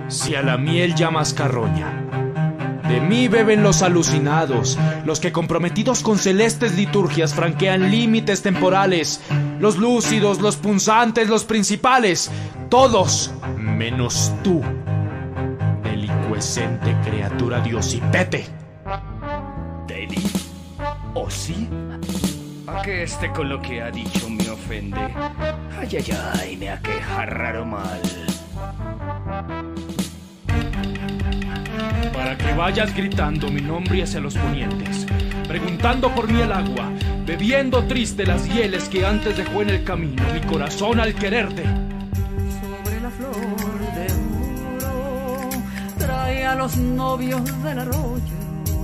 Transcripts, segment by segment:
si a la miel llamas carroña. De mí beben los alucinados, los que comprometidos con celestes liturgias franquean límites temporales, los lúcidos, los punzantes, los principales, todos menos tú, delicuescente criatura diosipete. ¿Deli? ¿O sí? ¿A que este con lo que ha dicho me ofende? Ay, ay, ay, me aqueja raro mal. Para que vayas gritando mi nombre hacia los ponientes, preguntando por mí el agua, bebiendo triste las hieles que antes dejó en el camino mi corazón al quererte. Sobre la flor de oro trae a los novios del arroyo.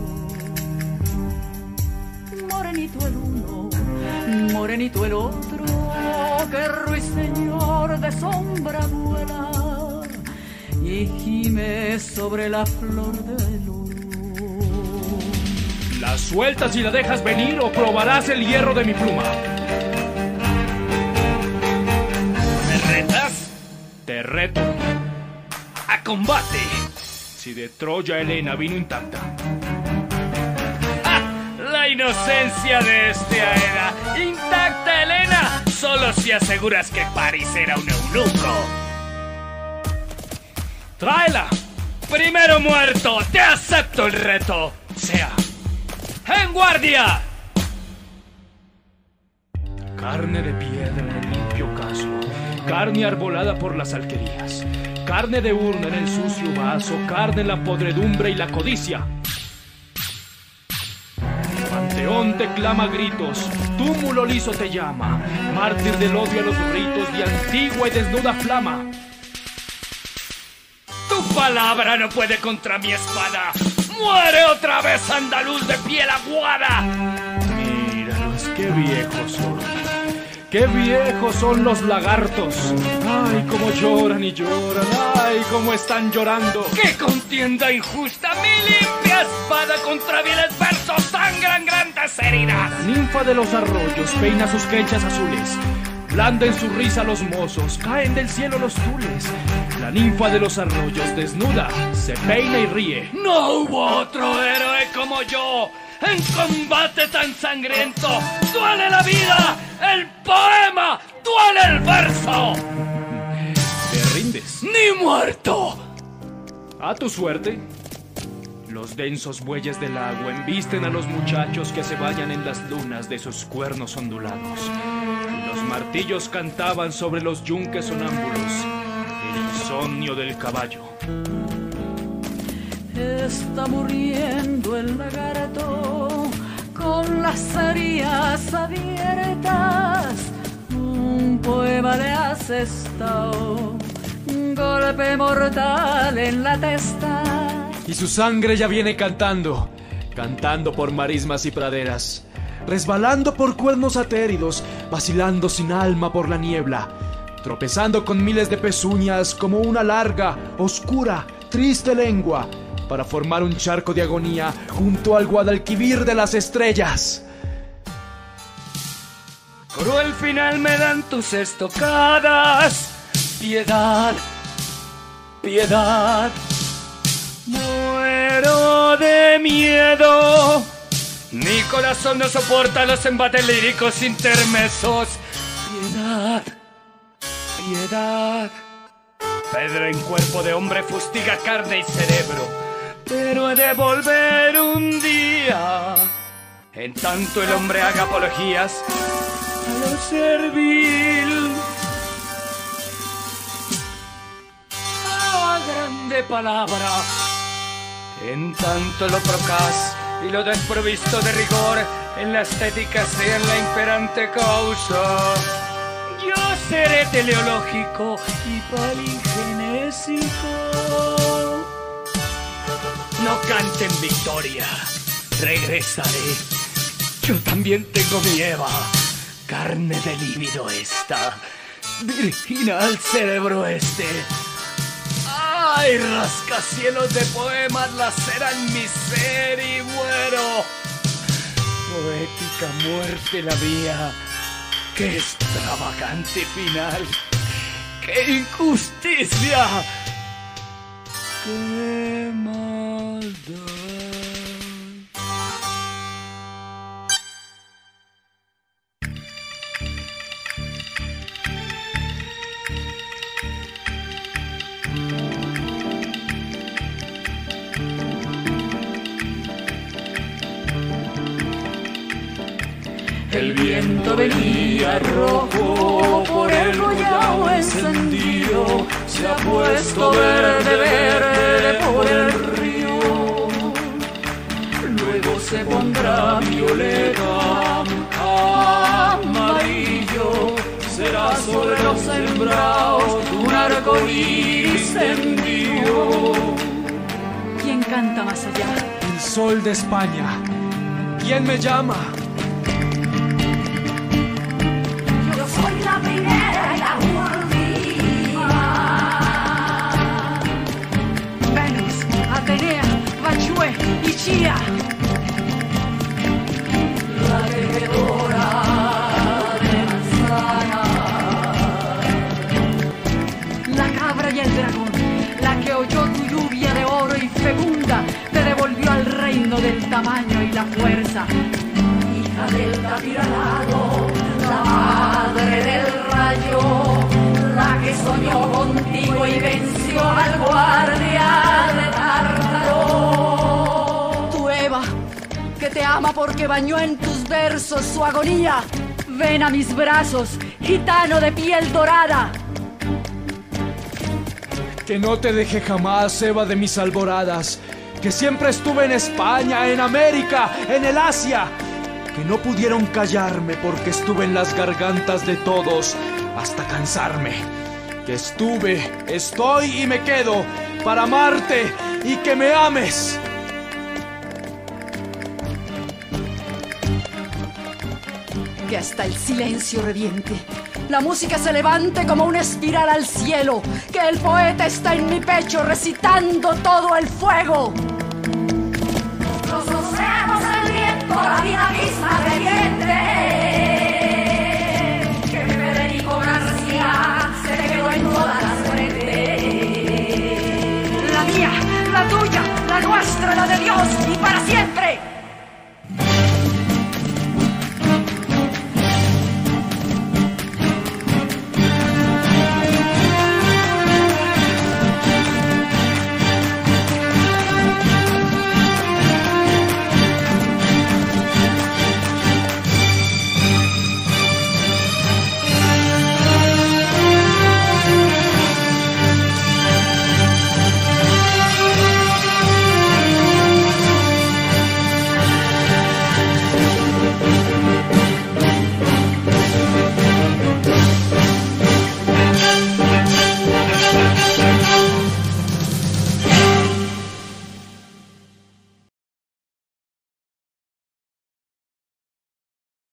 Morenito el uno, morenito el otro, que ruiseñor de sombra vuela y gime sobre la flor del oro. La sueltas y la dejas venir o probarás el hierro de mi pluma. ¿Me retas? Te reto. ¡A combate! Si de Troya Helena vino intacta. ¡Ah! La inocencia de este era. ¡Intacta, Helena! Solo si aseguras que París era un eunuco. ¡Tráela! Primero muerto, te acepto el reto. Sea. ¡En guardia! Carne de piedra en el limpio caso, carne arbolada por las alquerías, carne de urna en el sucio vaso, carne en la podredumbre y la codicia. El panteón te clama a gritos, túmulo liso te llama, mártir del odio a los ritos de antigua y desnuda flama. Tu palabra no puede contra mi espada. ¡Muere otra vez, andaluz de piel aguada! Míralos, qué viejos son. ¡Qué viejos son los lagartos! ¡Ay, cómo lloran y lloran! ¡Ay, cómo están llorando! ¡Qué contienda injusta! ¡Mi limpia espada contra viles versos sangran grandes heridas! La ninfa de los arroyos peina sus quenchas azules. Blanda en su risa los mozos, caen del cielo los tules. La ninfa de los arroyos desnuda, se peina y ríe. ¡No hubo otro héroe como yo! ¡En combate tan sangriento! ¡Duele la vida! ¡El poema! ¡Duele el verso! ¿Te rindes? ¡Ni muerto! A tu suerte. Los densos bueyes del agua embisten a los muchachos que se vayan en las lunas de sus cuernos ondulados. Y los martillos cantaban sobre los yunques sonámbulos el insomnio del caballo. Está muriendo el lagarto con las heridas abiertas. Un poema le ha asestado un golpe mortal en la testa. Y su sangre ya viene cantando, cantando por marismas y praderas, resbalando por cuernos atéridos, vacilando sin alma por la niebla, tropezando con miles de pezuñas como una larga, oscura, triste lengua, para formar un charco de agonía junto al Guadalquivir de las estrellas. Cruel final me dan tus estocadas. Piedad, piedad. Muero de miedo. Mi corazón no soporta los embates líricos intermesos. Piedad, piedad. Pedro en cuerpo de hombre fustiga carne y cerebro, pero he de volver un día. En tanto el hombre haga apologías a lo servil. Ah, grande palabra. En tanto lo procaz y lo desprovisto de rigor en la estética sea en la imperante causa. Yo seré teleológico y paligenésico. No canten victoria, regresaré. Yo también tengo mi Eva, carne de lívido esta, virginal cerebro este. ¡Ay, rascacielos de poemas laceran mi ser y muero! Poética muerte la mía, ¡qué extravagante final! ¡Qué injusticia! qué maldad. El viento venía rojo por el rollao encendido, se ha puesto verde, verde por el río. Luego se pondrá violeta, amarillo, será sobre los sembrados un arco iris envío. ¿Quién canta más allá? El sol de España. ¿Quién me llama? Soy la primera y la última. Venus, Atenea, Bachué y Chía. La tejedora de manzana. La cabra y el dragón, la que oyó tu lluvia de oro y fecunda, te devolvió al reino del tamaño y la fuerza. Hija del tapiranado, la madre del rayo, la que soñó contigo y venció al guardia de Tártaro. Tu Eva, que te ama porque bañó en tus versos su agonía. Ven a mis brazos, gitano de piel dorada. Que no te dejé jamás, Eva de mis alboradas. Que siempre estuve en España, en América, en el Asia. Que no pudieron callarme porque estuve en las gargantas de todos hasta cansarme. Que estuve, estoy y me quedo para amarte y que me ames. Que hasta el silencio reviente, la música se levante como una espiral al cielo, que el poeta está en mi pecho recitando todo el fuego. Los océanos, el viento, la vida misma reviente.